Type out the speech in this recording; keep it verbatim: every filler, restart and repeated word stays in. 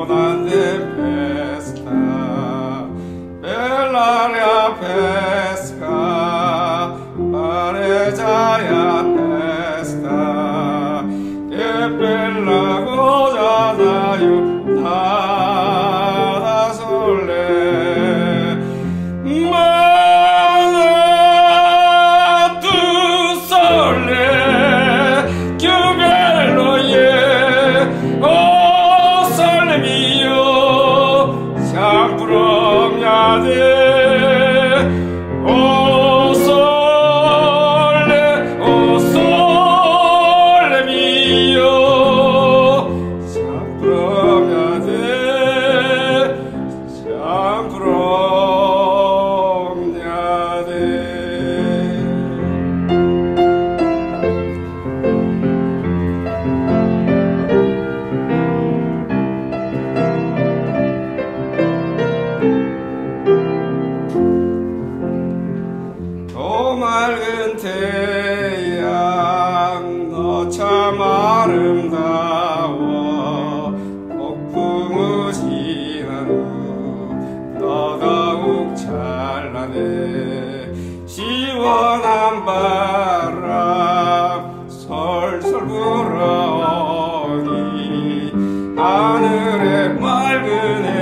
grande pesca, bell'aria pesca, pareggiaia pesca, che bella cosa dai da sole, ma tu sole, che bello è, oh sole mio, siamo prognate. 또 맑은 태양 너 참 아름다워 폭풍우 지난 후 너 더욱 찬란해 시원한 바람 솔솔 불어오니 하늘의 맑은